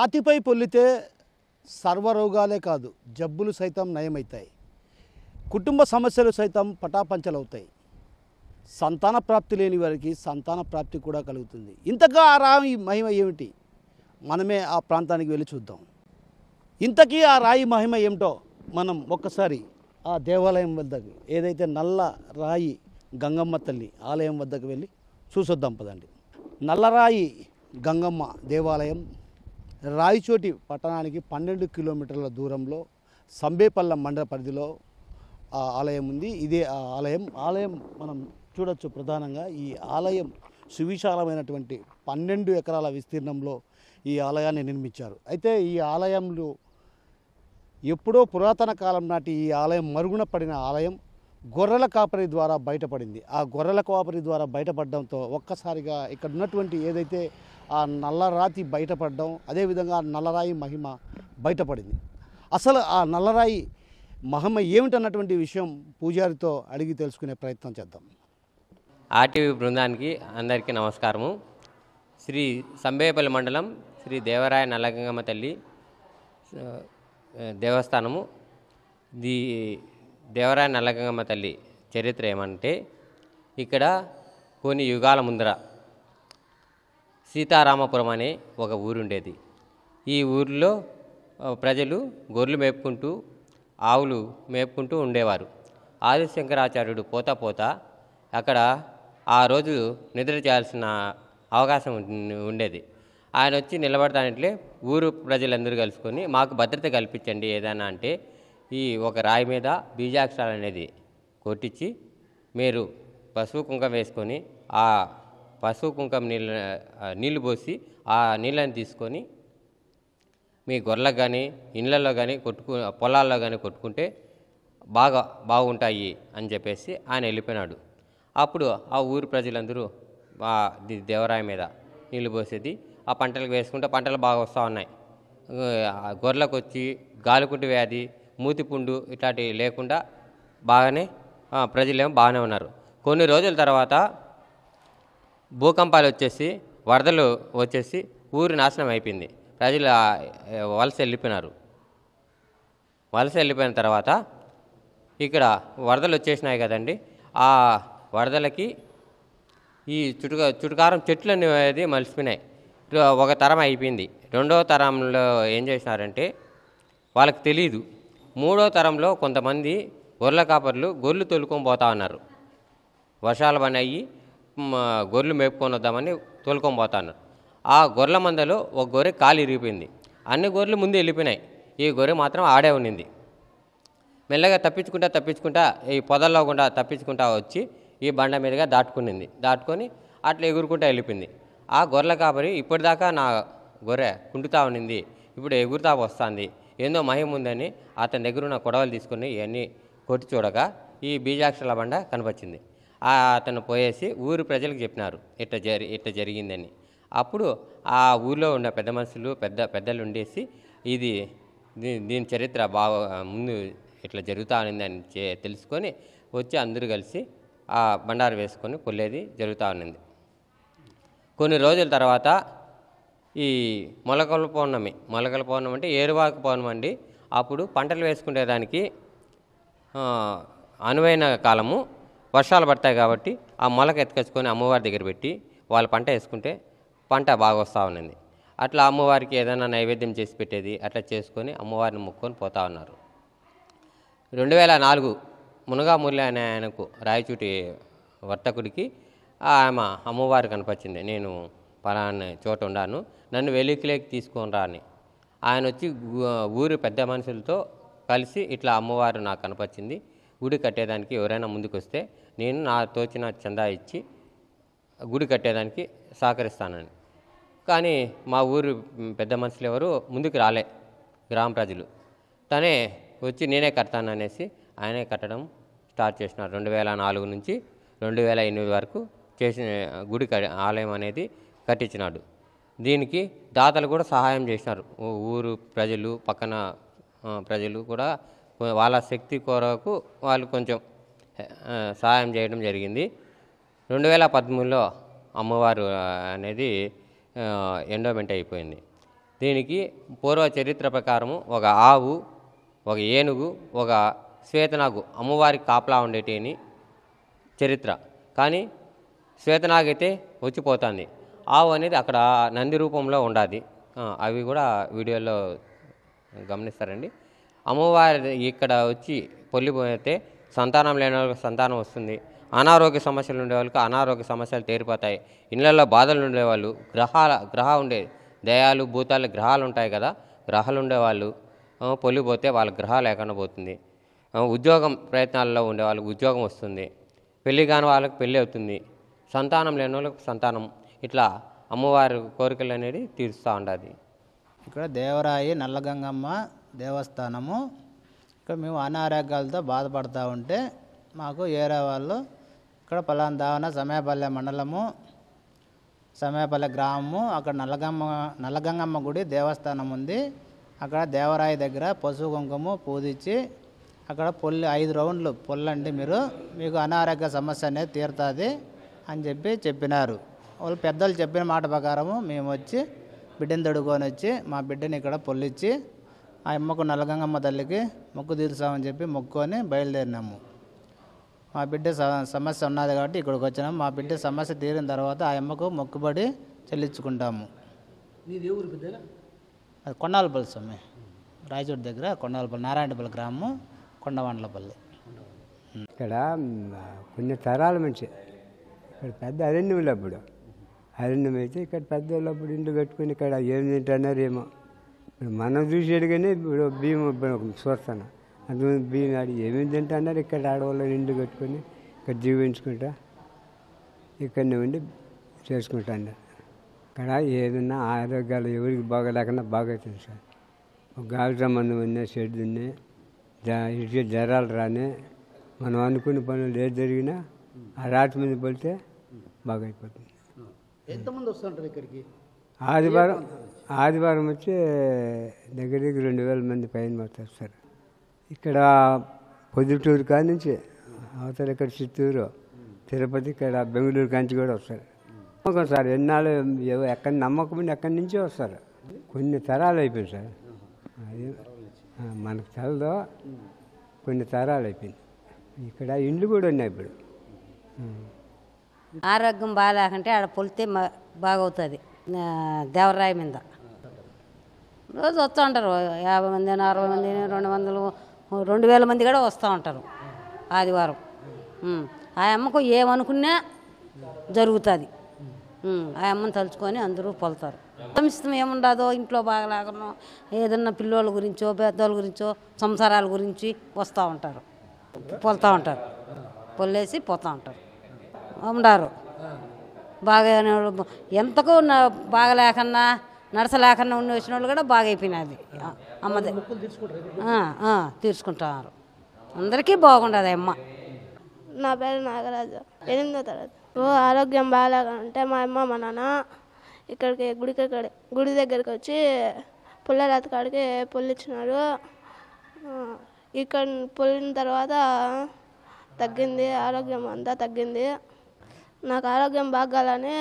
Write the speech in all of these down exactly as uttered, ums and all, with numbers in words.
రాతిపై పొల్లితే సర్వరోగాలే కాదు జబ్బులు సైతం నయమవుతాయి. కుటుంబ సమస్యలు సైతం పటాపంచలవుతాయి. సంతాన ప్రాప్తి లేని వారికి సంతాన ప్రాప్తి కూడా కలుగుతుంది. ఇంతగా ఆ రాయి మహిమ ఏమిటి? మనమే ఆ ప్రాంతానికి వెళ్ళి చూద్దాం. ఇంతకీ ఆ రాయి మహిమ ఏమిటో మనం ఒక్కసారి ఆ దేవాలయం వద్దకు, ఏదైతే నల్ల రాయి గంగమ్మ తల్లి ఆలయం వద్దకు వెళ్ళి చూసొద్దాం పదండి. నల్లరాయి గంగమ్మ దేవాలయం రాయచోటి పట్టణానికి పన్నెండు కిలోమీటర్ల దూరంలో సంబేపల్ల మండల పరిధిలో ఆ ఆలయం ఉంది. ఇదే ఆ ఆలయం ఆలయం మనం చూడొచ్చు. ప్రధానంగా ఈ ఆలయం సువిశాలమైనటువంటి పన్నెండు ఎకరాల విస్తీర్ణంలో ఈ ఆలయాన్ని నిర్మించారు. అయితే ఈ ఆలయంలో ఎప్పుడో పురాతన కాలం నాటి ఈ ఆలయం మరుగున పడిన ఆలయం గొర్రెల కాపరి ద్వారా బయటపడింది. ఆ గొర్రెల కాపరి ద్వారా బయటపడడంతో ఒక్కసారిగా ఇక్కడ ఉన్నటువంటి ఏదైతే ఆ నల్లరాతి బయటపడడం, అదేవిధంగా నల్లరాయి మహిమ బయటపడింది. అసలు ఆ నల్లరాయి మహిమ ఏమిటన్నటువంటి విషయం పూజారితో అడిగి తెలుసుకునే ప్రయత్నం చేద్దాం. ఆర్టీవీ బృందానికి అందరికీ నమస్కారము. శ్రీ సంబేపల్లి మండలం శ్రీ దేవరాయ నల్లగంగమ్మ తల్లి దేవస్థానము. ది దేవరాయ నల్లగంగమ్మ తల్లి చరిత్ర ఏమంటే, ఇక్కడ కొన్ని యుగాల ముందర సీతారామపురం అనే ఒక ఊరుండేది. ఈ ఊరిలో ప్రజలు గొర్రెలు మేపుకుంటూ ఆవులు మేపుకుంటూ ఉండేవారు. ఆదిశంకరాచార్యుడు పోతా పోతా అక్కడ ఆ రోజు నిద్ర చేయాల్సిన అవకాశం ఉండేది. ఆయన వచ్చి నిలబడతానంటే ఊరు ప్రజలందరూ కలుసుకొని మాకు భద్రత కల్పించండి ఏదైనా అంటే, ఈ ఒక రాయి మీద బీజాక్షరాలు అనేది కొట్టించి మీరు పసుపు కుంకం వేసుకొని ఆ పసుపు కుంకం నీళ్ళ నీళ్లు పోసి ఆ నీళ్ళని తీసుకొని మీ గొర్రెలకు కానీ ఇళ్ళల్లో కానీ కొట్టుకు పొలాల్లో కానీ కొట్టుకుంటే బాగా బాగుంటాయి అని చెప్పేసి ఆయన వెళ్ళిపోయినాడు. అప్పుడు ఆ ఊరు ప్రజలందరూ ఆ దేవరాయ మీద నీళ్ళు పోసేది, ఆ పంటలకు వేసుకుంటే పంటలు బాగా వస్తూ ఉన్నాయి. గొర్రెలకు వచ్చి గాలికుంటు వ్యాధి, మూతిపుండు ఇట్లాంటివి లేకుండా బాగానే ప్రజలేమో బాగానే ఉన్నారు. కొన్ని రోజుల తర్వాత భూకంపాలు వచ్చేసి వరదలు వచ్చేసి ఊరు నాశనం అయిపోయింది. ప్రజలు వలస వెళ్ళిపోయినారు. వలస వెళ్ళిపోయిన తర్వాత ఇక్కడ వరదలు వచ్చేసినాయి కదండి. ఆ వరదలకి ఈ చుటుక చుటుకారం చెట్లు అనేది మలిసిపోయినాయి. ఒక తరం అయిపోయింది. రెండవ తరంలో ఏం చేసినారంటే వాళ్ళకి తెలీదు. మూడో తరంలో కొంతమంది గొర్రెల కాపర్లు గొర్రెలు తోలుకొని పోతా ఉన్నారు. వర్షాలు పని అయ్యి గొర్రెలు మేపుకొని వద్దామని తోలుకొని పోతా ఉన్నారు. ఆ గొర్రెల మందలో ఒక గొర్రె కాలు ఇరిగిపోయింది. అన్ని గొర్రెలు ముందు వెళ్ళిపోయినాయి. ఈ గొర్రె మాత్రం ఆడే ఉన్నింది. మెల్లగా తప్పించుకుంటా తప్పించుకుంటా ఈ పొదల్లో గుండా తప్పించుకుంటా వచ్చి ఈ బండ మీదుగా దాటుకునింది. దాటుకొని అట్లా ఎగురుకుంటా వెళ్ళిపోయింది. ఆ గొర్రెల కాపరి ఇప్పటిదాకా నా గొర్రె కుంటుతా ఉన్నింది, ఇప్పుడు ఎగురుతా వస్తుంది, ఏందో మహిమ ఉందని అతని దగ్గర ఉన్న కొడవలు తీసుకుని ఇవన్నీ కొట్టి చూడగా ఈ బీజాక్షరాల బండ కనిపించింది. అతను పోయేసి ఊరు ప్రజలకు చెప్పినారు ఇట్లా జరి ఇట్లా జరిగిందని. అప్పుడు ఆ ఊళ్ళో ఉన్న పెద్ద మనుషులు పెద్ద పెద్దలు ఉండేసి ఇది దీని చరిత్ర బాగా ముందు ఇట్లా జరుగుతూ ఉన్నిందని తెలుసుకొని వచ్చి అందరూ కలిసి ఆ బండారు వేసుకొని కొల్లేది జరుగుతూ ఉన్నింది. కొన్ని రోజుల తర్వాత ఈ మొలకల పౌర్ణమి మొలకల పౌర్ణమి అంటే ఏరువాక పౌర్ణమి అండి. అప్పుడు పంటలు వేసుకునేదానికి అనువైన కాలము, వర్షాలు పడతాయి కాబట్టి ఆ మొలక ఎత్తుకొచ్చుకొని అమ్మవారి దగ్గర పెట్టి వాళ్ళు పంట వేసుకుంటే పంట బాగా వస్తూ ఉన్నింది. అట్లా అమ్మవారికి ఏదైనా నైవేద్యం చేసి పెట్టేది అట్లా చేసుకొని అమ్మవారిని మొక్కుకొని పోతా ఉన్నారు. రెండు వేల నాలుగు మునగా మురళి అనే ఆయనకు రాయచూటి వర్తకుడికి ఆమె అమ్మవారు కనిపించింది. నేను పలానా చోట ఉండాను, నన్ను వెలికిలేకి తీసుకొని రా అని. ఆయన వచ్చి ఊరి పెద్ద మనుషులతో కలిసి ఇట్లా అమ్మవారు నాకు కనిపించింది, గుడి కట్టేదానికి ఎవరైనా ముందుకు వస్తే నేను నా తోచిన చందా ఇచ్చి గుడి కట్టేదానికి సహకరిస్తానని. కానీ మా ఊరు పెద్ద మనుషులు ఎవరు ముందుకు రాలే. గ్రామ ప్రజలు తనే వచ్చి నేనే కడతాననేసి ఆయనే కట్టడం స్టార్ట్ చేసినారు. రెండు వేల నాలుగు నుంచి రెండు వేల ఎనిమిది వరకు చేసిన గుడి ఆలయం అనేది కట్టించినాడు. దీనికి దాతలు కూడా సహాయం చేసినారు. ఊరు ప్రజలు పక్కన ప్రజలు కూడా వాళ్ళ శక్తి కొరకు వాళ్ళు కొంచెం సహాయం చేయడం జరిగింది. రెండు వేల పదమూడులో అమ్మవారు అనేది ఎండోమెంట్ అయిపోయింది. దీనికి పూర్వ చరిత్ర ప్రకారము ఒక ఆవు, ఒక ఏనుగు, ఒక శ్వేతనాగు అమ్మవారికి కాపలా ఉండేటిని చరిత్ర. కానీ శ్వేతనాగు అయితే వచ్చిపోతుంది, ఆవు అనేది అక్కడ నంది రూపంలో ఉండాది. అవి కూడా వీడియోలో గమనిస్తారండి. అమ్మవారి ఇక్కడ వచ్చి పొల్లిపోతే సంతానం లేని వాళ్ళకి సంతానం వస్తుంది, అనారోగ్య సమస్యలు ఉండే వాళ్ళకి అనారోగ్య సమస్యలు తీరిపోతాయి, ఇళ్ళల్లో బాధలు ఉండేవాళ్ళు, గ్రహాల గ్రహ ఉండే దయాలు భూతాలు గ్రహాలు ఉంటాయి కదా, గ్రహాలు ఉండేవాళ్ళు పొల్లిపోతే వాళ్ళ గ్రహాలు లేకుండా పోతుంది. ఉద్యోగం ప్రయత్నాల్లో ఉండే వాళ్ళకి ఉద్యోగం వస్తుంది, పెళ్లి కాని వాళ్ళకి పెళ్ళి అవుతుంది, సంతానం లేని వాళ్ళకి సంతానం. ఇట్లా అమ్మవారి కోరికలు అనేది తీరుస్తూ ఉంటుంది. ఇక్కడ దేవరాయి నల్లగంగమ్మ దేవస్థానము. ఇక్కడ మేము అనారోగ్యాలతో బాధపడుతూ ఉంటే మాకు ఏరే వాళ్ళు ఇక్కడ పలాందావన సమయపల్లె మండలము సమయపల్లె గ్రామము, అక్కడ నల్లగమ్మ నల్లగంగమ్మ గుడి దేవస్థానం ఉంది. అక్కడ దేవరాయి దగ్గర పసుపు కుంకుమ పూజించి అక్కడ పొల్లి ఐదు రౌండ్లు పొల్లండి మీరు, మీకు అనారోగ్య సమస్య అనేది తీరుతుంది అని చెప్పి చెప్పినారు. వాళ్ళు పెద్దలు చెప్పిన మాట ప్రకారము మేము వచ్చి బిడ్డని తడుకొని వచ్చి మా బిడ్డని ఇక్కడ పొల్లిచ్చి ఆ అమ్మకు నల్లగంగమ్మ తల్లికి మొక్కు తీర్చామని చెప్పి మొక్కుకొని బయలుదేరినాము. మా బిడ్డ సమస్య ఉన్నది కాబట్టి ఇక్కడికి వచ్చినాము. మా బిడ్డ సమస్య తీరిన తర్వాత ఆ అమ్మకు మొక్కుబడి చెల్లించుకుంటాము. అది కొండాలపల్లి స్వామి, రాయచోటి దగ్గర కొండాలపల్లి నారాయణపల్లి గ్రామం, కొండవాండ్లపల్లి. ఇక్కడ కొన్ని తరాల నుంచి ఇక్కడ పెద్ద అరణ్యంలో అప్పుడు అరణ్యం అయితే ఇక్కడ పెద్దవాళ్ళు అప్పుడు ఇండ్లు కట్టుకుని ఇక్కడ ఏం తింటున్నారు ఏమో. ఇప్పుడు మనం చూసేది కానీ ఇప్పుడు బియ్యం చూస్తాను, అందుకని బియ్యం ఆడి ఏమేమి తింటున్నారు. ఇక్కడ ఆడవాళ్ళు ఇండ్లు కట్టుకొని ఇక్కడ జీవించుకుంటా ఇక్కడనే ఉండి చేసుకుంటాను. ఇక్కడ ఏదన్నా ఆరోగ్యాలు ఎవరికి బాగలేకుండా బాగవుతుంది సార్. గాలి సంబంధం ఉన్నా షెడ్ ఉన్నాయి, ఇటు జ్వరాలు రాని మనం అనుకునే పనులు ఏది జరిగినా ఆ రాటి మీద పడితే బాగా అయిపోతుంది. ఎంతమంది వస్తుంటారు ఇక్కడికి? ఆదివారం ఆదివారం వచ్చి దగ్గర దగ్గర రెండు వేల మంది పైన వస్తారు సార్. ఇక్కడ పొద్దుటూరు కాడి నుంచి అవతల ఇక్కడ చిత్తూరు, తిరుపతి, ఇక్కడ బెంగళూరు కాంచి కూడా వస్తారు. నమ్మకం సార్, ఎన్నాళ్ళు ఎక్కడ నమ్మకం ఎక్కడి నుంచే వస్తారు. కొన్ని తరాలు అయిపోయింది సార్, అది మనకు తెలదో కొన్ని తరాలు అయిపోయింది. ఇక్కడ ఇండ్లు కూడా ఉన్నాయి ఇప్పుడు. ఆరోగ్యం బాగాలేకంటే ఆడ పొలితే బాగవుతుంది. దేవరాయి మీద రోజు వస్తూ ఉంటారు, యాభై మంది అరవై మంది రెండు వందలు రెండు వేల మంది కూడా వస్తూ ఉంటారు ఆదివారం. ఆ అమ్మకు ఏమనుకున్నా జరుగుతుంది. ఆ అమ్మని తలుచుకొని అందరూ పొలుతారు. సమస్తం ఏముండదో, ఇంట్లో బాగలేకనో ఏదన్నా పిల్లోళ్ళ గురించో పెద్దోళ్ళ గురించో సంసారాల గురించి వస్తూ ఉంటారు, పొలుతూ ఉంటారు, పొల్లేసి పోతూ ఉంటారు. ఉండారు బాగా ఎంతకు బాగలేకన్నా నడసలేకన్నా ఉండి వచ్చిన వాళ్ళు కూడా బాగా అయిపోయినది అమ్మది తీర్చుకుంటారు. అందరికీ బాగుండదు అమ్మ. నా పేరు నాగరాజు, ఎనిమిదో తరగతి. ఆరోగ్యం బాగాలేకంటే మా అమ్మ మా నాన్న ఇక్కడికి గుడికి గుడి దగ్గరికి వచ్చి పుల్లరాతి కాడికి పొల్లిచ్చినారు. ఇక్కడ పొల్లిన తర్వాత తగ్గింది, ఆరోగ్యం అంతా తగ్గింది. నాకు ఆరోగ్యం బాగాలని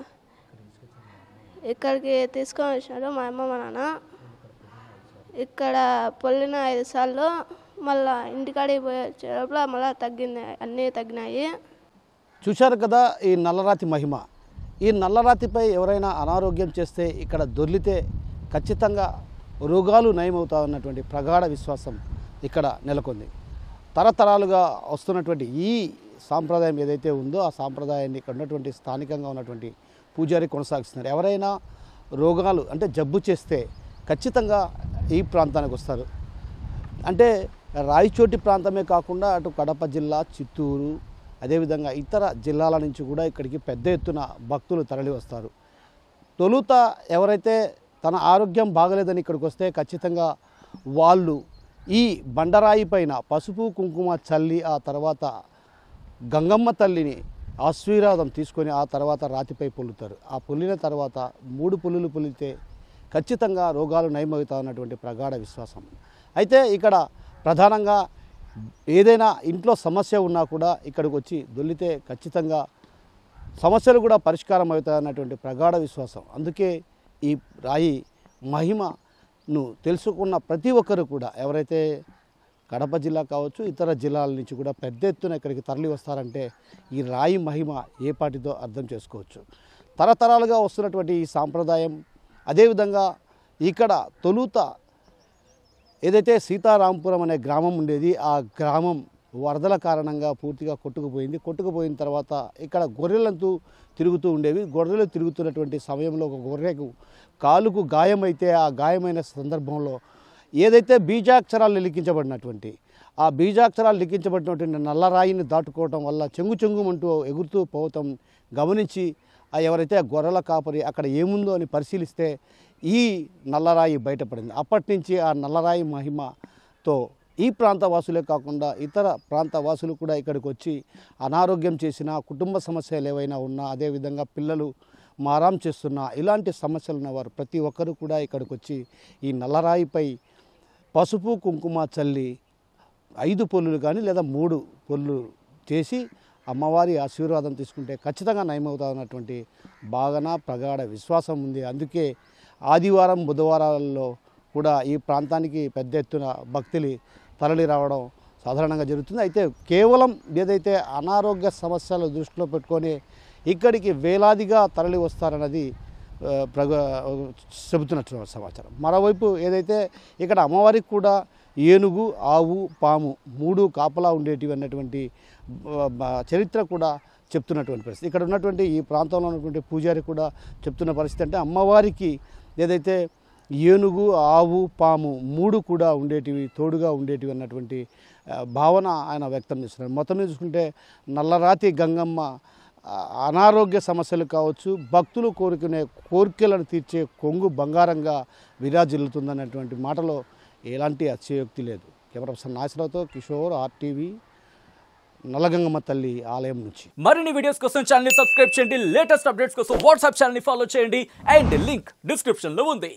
ఇక్కడికి తీసుకొని వచ్చినారు మా అమ్మ మా నాన్న. ఇక్కడ పొల్లిన ఐదు సార్లు మళ్ళీ ఇంటికాడికి పోయి వచ్చేటప్పుడు మళ్ళీ తగ్గింది, అన్నీ తగ్గినాయి. చూశారు కదా ఈ నల్లరాతి మహిమ. ఈ నల్లరాతిపై ఎవరైనా అనారోగ్యం చేస్తే ఇక్కడ దొర్లితే ఖచ్చితంగా రోగాలు నయమవుతాయన్నటువంటి ప్రగాఢ విశ్వాసం ఇక్కడ నెలకొంది. తరతరాలుగా వస్తున్నటువంటి ఈ సాంప్రదాయం ఏదైతే ఉందో ఆ సాంప్రదాయాన్ని ఇక్కడ ఉన్నటువంటి స్థానికంగా ఉన్నటువంటి పూజారి కొనసాగిస్తున్నారు. ఎవరైనా రోగాలు అంటే జబ్బు చేస్తే ఖచ్చితంగా ఈ ప్రాంతానికి వస్తారు. అంటే రాయచోటి ప్రాంతమే కాకుండా అటు కడప జిల్లా, చిత్తూరు, అదేవిధంగా ఇతర జిల్లాల నుంచి కూడా ఇక్కడికి పెద్ద ఎత్తున భక్తులు తరలి వస్తారు. తొలుత ఎవరైతే తన ఆరోగ్యం బాగలేదని ఇక్కడికి వస్తే ఖచ్చితంగా వాళ్ళు ఈ బండరాయి పైన పసుపు కుంకుమ చల్లి ఆ తర్వాత గంగమ్మ తల్లిని ఆశీర్వాదం తీసుకొని ఆ తర్వాత రాతిపై పొల్లుతారు. ఆ పొల్లిన తర్వాత మూడు పుల్లులు పొల్లితే ఖచ్చితంగా రోగాలు నయమవుతాయన్నటువంటి ప్రగాఢ విశ్వాసం. అయితే ఇక్కడ ప్రధానంగా ఏదైనా ఇంట్లో సమస్య ఉన్నా కూడా ఇక్కడికి వచ్చి దొల్లితే ఖచ్చితంగా సమస్యలు కూడా పరిష్కారం అవుతాయన్నటువంటి ప్రగాఢ విశ్వాసం. అందుకే ఈ రాయి మహిమను తెలుసుకున్న ప్రతి ఒక్కరు కూడా ఎవరైతే కడప జిల్లా కావచ్చు ఇతర జిల్లాల నుంచి కూడా పెద్ద ఎత్తున ఇక్కడికి తరలి వస్తారంటే ఈ రాయి మహిమ ఏ పాటితో అర్థం చేసుకోవచ్చు. తరతరాలుగా వస్తున్నటువంటి ఈ సాంప్రదాయం, అదేవిధంగా ఇక్కడ తొలుత ఏదైతే సీతారాంపురం అనే గ్రామం ఉండేది, ఆ గ్రామం వరదల కారణంగా పూర్తిగా కొట్టుకుపోయింది. కొట్టుకుపోయిన తర్వాత ఇక్కడ గొర్రెలంతూ తిరుగుతూ ఉండేవి. గొర్రెలు తిరుగుతున్నటువంటి సమయంలో ఒక గొర్రెకు కాలుకు గాయమైతే ఆ గాయమైన సందర్భంలో ఏదైతే బీజాక్షరాలు లిఖించబడినటువంటి ఆ బీజాక్షరాలు లిఖించబడినటువంటి నల్లరాయిని దాటుకోవటం వల్ల చెంగు చెంగుమంటూ ఎగురుతూ పోవటం గమనించి ఆ ఎవరైతే ఆ గొర్రెల కాపరి అక్కడ ఏముందో అని పరిశీలిస్తే ఈ నల్లరాయి బయటపడింది. అప్పటి నుంచి ఆ నల్లరాయి మహిమతో ఈ ప్రాంత వాసులే కాకుండా ఇతర ప్రాంత వాసులు కూడా ఇక్కడికి వచ్చి అనారోగ్యం చేసిన, కుటుంబ సమస్యలు ఏవైనా ఉన్నా, అదేవిధంగా పిల్లలు మారాం చేస్తున్నా, ఇలాంటి సమస్యలు ఉన్నవారు ప్రతి ఒక్కరు కూడా ఇక్కడికి వచ్చి ఈ నల్లరాయిపై పసుపు కుంకుమ చల్లి ఐదు పొల్లులు కానీ లేదా మూడు పొల్లు చేసి అమ్మవారి ఆశీర్వాదం తీసుకుంటే ఖచ్చితంగా నయమవుతామన్నటువంటి బాగాన ప్రగాఢ విశ్వాసం ఉంది. అందుకే ఆదివారం బుధవారాల్లో కూడా ఈ ప్రాంతానికి పెద్ద ఎత్తున భక్తులు తరలి రావడం సాధారణంగా జరుగుతుంది. అయితే కేవలం ఏదైతే అనారోగ్య సమస్యలు దృష్టిలో పెట్టుకొని ఇక్కడికి వేలాదిగా తరలి వస్తారన్నది ప్రగ చెబుతున్నట్టు సమాచారం. మరోవైపు ఏదైతే ఇక్కడ అమ్మవారికి కూడా ఏనుగు, ఆవు, పాము మూడు కాపలా ఉండేటివి అన్నటువంటి చరిత్ర కూడా చెప్తున్నటువంటి పరిస్థితి. ఇక్కడ ఉన్నటువంటి ఈ ప్రాంతంలో ఉన్నటువంటి పూజారి కూడా చెప్తున్న పరిస్థితి అంటే అమ్మవారికి ఏదైతే ఏనుగు, ఆవు, పాము మూడు కూడా ఉండేటివి, తోడుగా ఉండేటివి అన్నటువంటి భావన ఆయన వ్యక్తం చేస్తున్నారు. మొత్తం మీద చూసుకుంటే నల్లరాతి గంగమ్మ అనారోగ్య సమస్యలు కావచ్చు, భక్తులు కోరుకునే కోరికలను తీర్చే కొంగు బంగారంగా విరాజిల్లుతుందన్నటువంటి మాటలో ఎలాంటి అతిశయోక్తి లేదు. కెమెరా పర్సన్ నాసిరావుతో కిషోర్, ఆర్టీవీ, నల్లగంగమ్మ తల్లి ఆలయం నుంచి. మరిన్ని వీడియోస్ కోసం ఛానల్ ని సబ్స్క్రైబ్ చేయండి. లేటెస్ట్ అప్డేట్స్ కోసం వాట్సాప్ ఛానల్ ని ఫాలో చేయండి. అండ్ లింక్ డిస్క్రిప్షన్ లో ఉంది.